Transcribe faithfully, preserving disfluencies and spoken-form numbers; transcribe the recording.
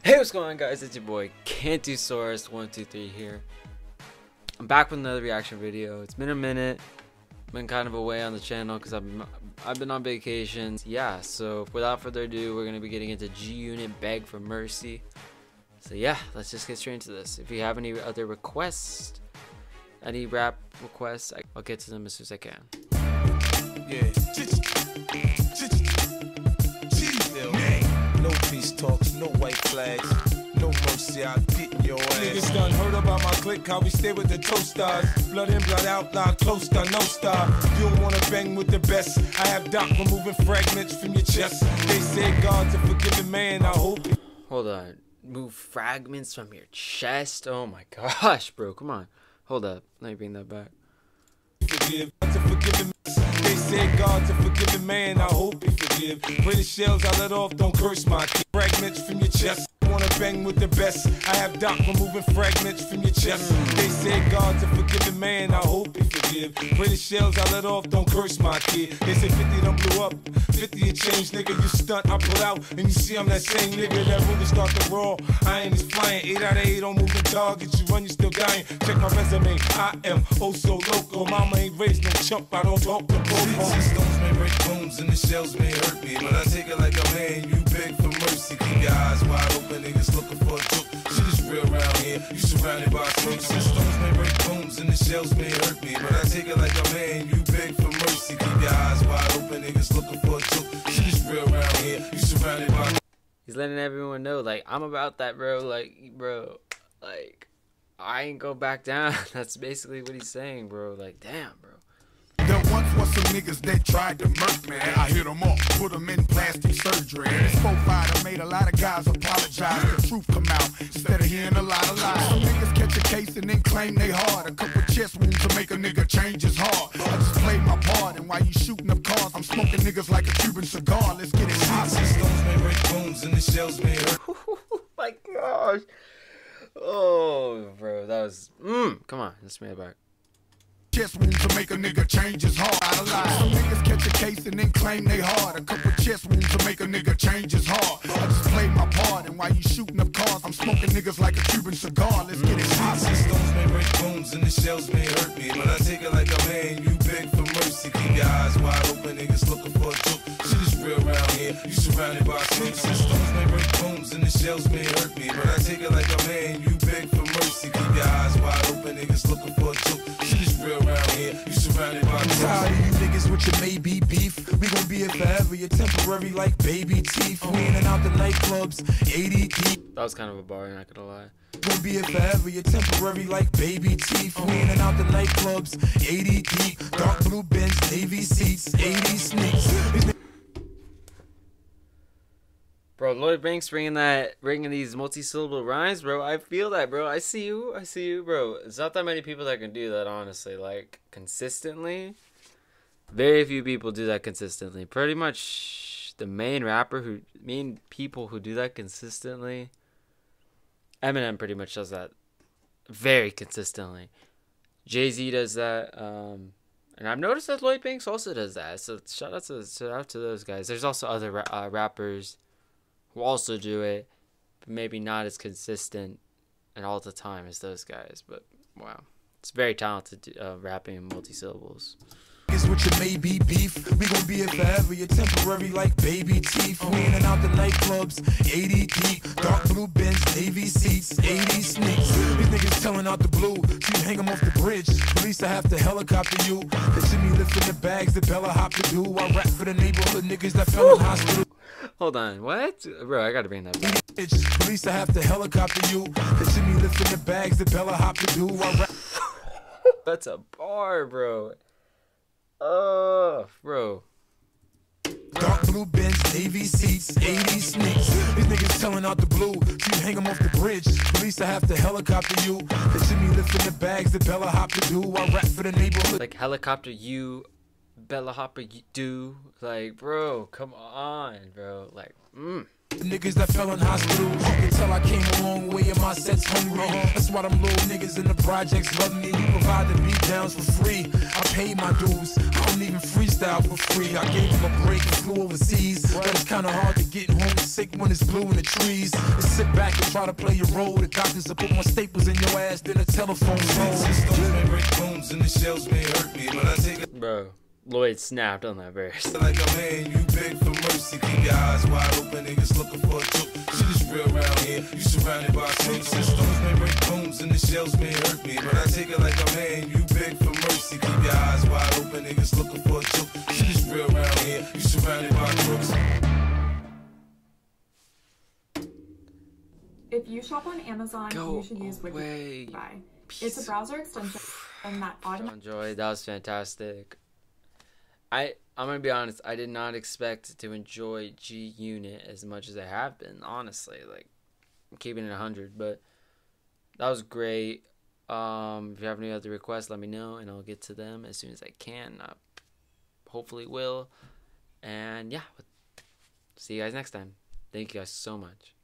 Hey, what's going on, guys? It's your boy Cantusaurus one two three here. I'm back with another reaction video. It's been a minute. Been kind of away on the channel because I've been, I've been on vacation. Yeah, so without further ado, we're gonna be getting into G Unit Beg for Mercy. So yeah, let's just get straight into this. If you have any other requests, any rap requests, I'll get to them as soon as I can. Yeah. No peace talks, no white flags, no mercy, I'll get in your ass. Niggas done heard about my clique, how we stay with the toasters. Blood in, blood out, loud, close to no star. You don't wanna bang with the best. I have Doc removing fragments from your chest. They say God's a forgiving man, I hope. Hold on. Move fragments from your chest? Oh my gosh, bro, come on. Hold up. Let me bring that back. Forgive, God's a forgiving man. They say God's a forgiving man, I hope he forgive. Pray the shells I let off, don't curse my kid. Fragments from your chest. Wanna bang with the best. I have Doc removing fragments from your chest. They say God's a forgiving man, I hope he forgive. Pray the shells I let off, don't curse my kid. They say fifty done blew up, fifty a change, nigga. You stunt, I pull out, and you see I'm that same nigga that really start to roll. I ain't just flying, eight out of eight on moving targets. You run, you still dying. Check my resume, I am oh so local. Mama ain't raised no chump, I don't talk to both. Stones may break bones and the shells may hurt me, but I take it like a man. You beg for mercy, keep your eyes wide open. Niggas looking for a joke. Shit is real around here. You surrounded by snakes and stones may break bones and the shells may hurt me, but I take it like a man. You beg for mercy, keep your eyes wide open. Niggas looking for a joke. Shit is real around here. You surrounded by. He's letting everyone know, like, I'm about that, bro. Like, bro, like, I ain't go back down. That's basically what he's saying, bro. Like, damn, bro. There once was some niggas that tried to murk me. I hit them off, put them in plastic surgery. This profile made a lot of guys apologize. The truth come out instead of hearing a lot of lies. Some niggas catch a case and then claim they hard. A couple chest wounds to make a nigga change his heart. I just played my part, and while you shooting up cars, I'm smoking niggas like a Cuban cigar. Let's get it hot. Stones may break bones and the shells may hurt. Oh my gosh. Oh, bro, that was. Mm, come on, let's bring it back. Chest wounds to make a nigga change his heart. Some niggas catch a case and then claim they hard. A couple chest wounds to make a nigga change his heart. I just played my part, and while you shooting up cars, I'm smoking niggas like a Cuban cigar. Let's get it hot. Stones may break bones and the shells may hurt me, but I take it like a man. You beg for mercy, keep your eyes wide open. Niggas looking for a joke. Shit is real around here. You surrounded by snakes and stones may break bones and the shells may hurt me, but I take it like a man. You beg for mercy, keep your eyes wide open. Niggas looking for a joke. Shit is real around here. You surrounded by tired of you niggas with your maybe beef. We gon' be here forever. You're temporary like baby teeth. We in and out the nightclubs, eighty deep. That was kind of a bar, not gonna lie. Gonna be here forever. You're temporary like baby teeth. We in and out the nightclubs, eighty deep. Dark blue Benz, navy seats, eighty sneaks. Bro, Lloyd Banks bringing that, bringing these multi-syllable rhymes, bro. I feel that, bro. I see you. I see you, bro. It's not that many people that can do that, honestly. Like, consistently. Very few people do that consistently. Pretty much the main rapper who, main people who do that consistently, Eminem pretty much does that very consistently. Jay-Z does that. Um, and I've noticed that Lloyd Banks also does that. So shout out to, shout out to those guys. There's also other ra uh, rappers who also do it, but maybe not as consistent and all the time as those guys. But wow, it's very talented uh, rapping in multi-syllables. With your maybe beef, we gon' be here forever. You're temporary like baby teeth. We in and out the nightclubs, eighty deep. Dark blue Benz, navy seats, eighty sneaks. These niggas telling out the blue, so you hang them off the bridge. At least I have to helicopter you. They see me lifting the bags that Bella Hop to do. I rap for the neighborhood niggas that fell in hospital. Hold on, what? Bro, I gotta bring that back. At least I have to helicopter you. They see me lifting the bags that Bella Hop to do. I rap. That's a bar, bro. Oh, bro. Dark blue Benz, navy seats, eighty sneaks. These niggas telling out the blue, so you hang them off the bridge. At least I have to helicopter you. They see me lifting the bags that Bella Hop to do. I rap for the neighborhood. Like helicopter you, Bella Hopper you do. Like, bro, come on, bro. Like, mm. Niggas that fell in hospitals. You can tell I came a long way and my set's hungry. That's why them little niggas in the projects love me. You provide the beat downs for free. I paid my dues. I don't even freestyle for free. I gave them a break and flew overseas. But it's kinda hard to get homesick when it's blue in the trees. Just sit back and try to play your role. The doctors will put more staples in your ass than a telephone phone. Systems may break bones and the shells may hurt me, but I take it. Bro, Lloyd snapped on that verse. Like a man, you beg for mercy. Keep your eyes wide open, niggas looking for a joke. Shit is real around here. You surrounded by snakes. Systems may break bones and the shells may hurt me, but I take it like a man, you beg for mercy. Keep your eyes wide open, niggas looking for a joke. Shit is real around here. You surrounded by crooks. If you shop on Amazon, Go you should use away, Wikify. It's a browser extension and that automatically. Enjoy. That was fantastic. I I'm gonna be honest. I did not expect to enjoy G Unit as much as I have been. Honestly, like I'm keeping it a hundred, but that was great. Um, if you have any other requests, let me know, and I'll get to them as soon as I can. I hopefully will. And yeah, see you guys next time. Thank you guys so much.